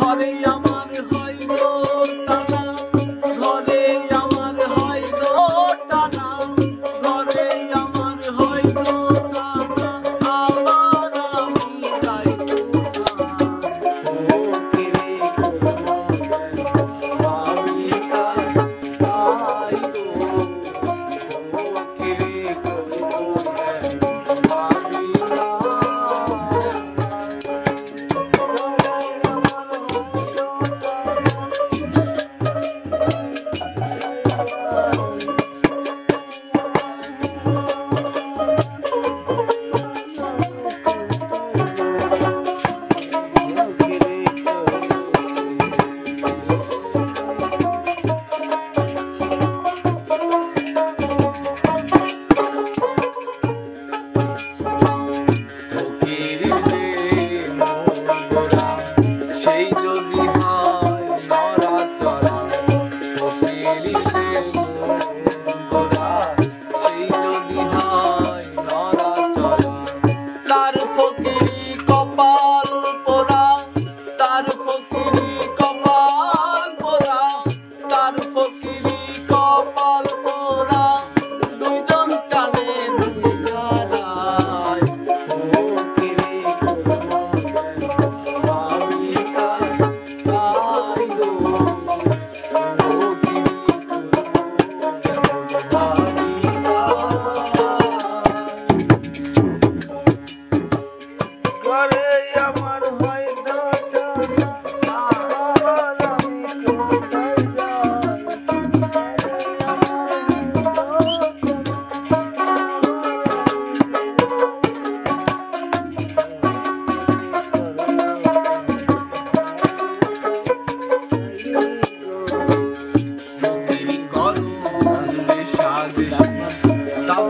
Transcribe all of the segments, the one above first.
ঘরে আমার হইলো টানা, ঘরে আমার হইলো টানা, ঘরে আমার হইলো টানা, আবার আমি যাইবো না। ও কিরে আমি যাইবো, ও কিরে সেই যদি হয় নড়াচড়া, ফকিরের গোরা সেই যদি হয় নড়াচড়া, তার ফকিরি কপাল পোড়া, তার ফকিরি কপাল পোড়া, তার ফকিরি কপাল পোড়া, দুইজন টানে দুই ধারায়। ঘরে আমার হইলো টানা, আবার আমি কোথায় যাই। ফকিরি করুন দেশা দেশি, তাও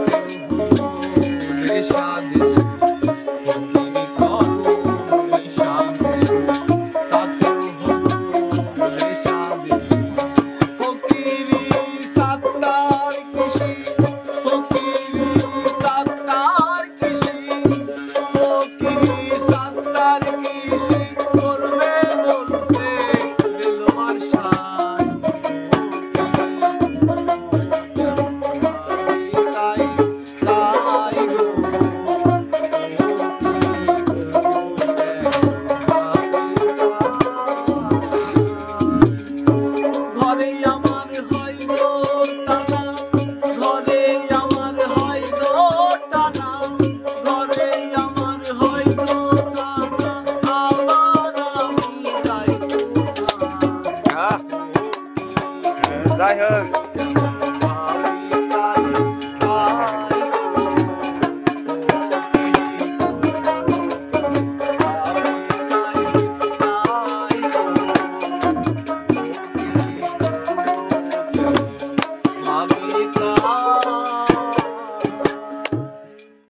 দেশা দেশি, ফকিরি করুন দেশা দেশি, তাতেও দেশা দেশি। ফকিরি সাত্তার কৃষি, ফকিরি সাত্তার কৃষি, ফকিরি সাত্তার কৃষি করবে বলছে দেলোয়ার শাহ। ঘরে আমার হইলো টানা, ঘরে আমার হইলো টানা, ঘরে আমার হইলো টানা, আবার আমি যাইবো না। যাই হোক।